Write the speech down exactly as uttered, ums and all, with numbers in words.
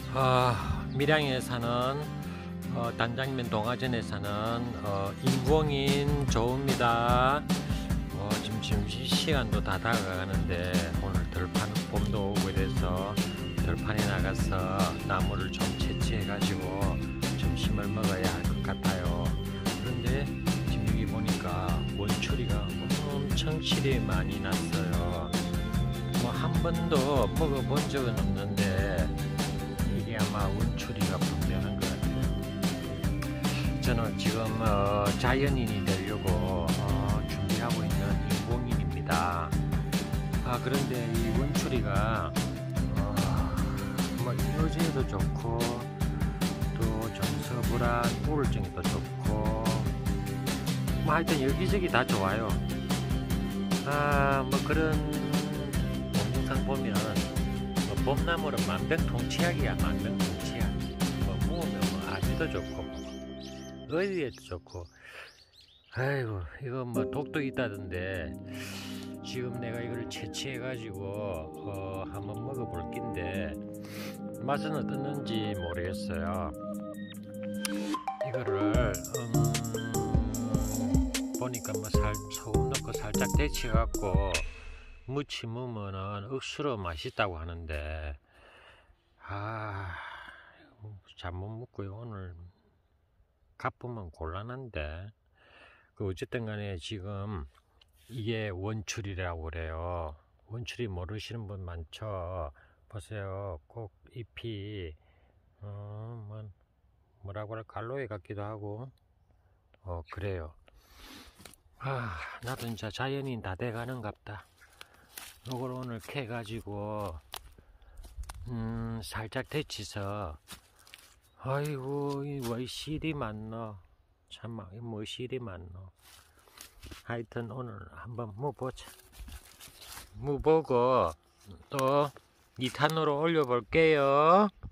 아, 밀양에 사는 어, 단장면 동화전에 사는 어, 인공인 조입니다. 어, 지금 점심시간도 다 다가가는데 오늘 들판 봄도 오고 이래서 들판에 나가서 나무를 좀 채취해 가지고 점심을 먹어야 할 것 같아요. 그런데 지금 여기 보니까 원추리가 엄청 실이 많이 났어요. 뭐 한 번도 먹어본 적은 없는데 이게 아마 원추리가 분명한 것 같아요. 저는 지금 어, 자연인이 되려고 어, 준비하고 있는 인공인입니다. 아, 그런데 이 원추리가 어, 뭐 이노제에도 좋고 또 정서불안 우울증에도 좋고 뭐 하여튼 여기저기 다 좋아요. 아, 뭐 그런 동영상 보면 뭐 봄나물은 만병통치약이야. 만병통치약. 뭐 무으면 뭐 아주도 좋고 뭐 어디에도 좋고. 아이고, 이거 뭐 독도 있다던데 지금 내가 이걸 채취해 가지고 어, 한번 먹어볼 낀데 맛은 어떻는지 모르겠어요. 이거를 음, 보니까 뭐 살, 소금 넣고 살짝 데쳐 갖고 무치 무면은 억수로 맛있다고 하는데, 아, 잘못 먹고요. 오늘 가쁘면 곤란한데. 그 어쨌든 간에 지금 이게 원추리라고 그래요. 원추리 모르시는 분 많죠. 보세요. 꼭 잎이 어, 뭐, 뭐라고 할까, 알로에 같기도 하고 어 그래요. 아, 나도 진짜 자연인 다 돼가는갑다. 요걸 오늘 캐 가지고 음 살짝 데치서, 아이고 뭐 실이 많노. 참뭐 실이 많노. 하여튼 오늘 한번 무보자. 무보고 또 이 탄으로 올려 볼게요.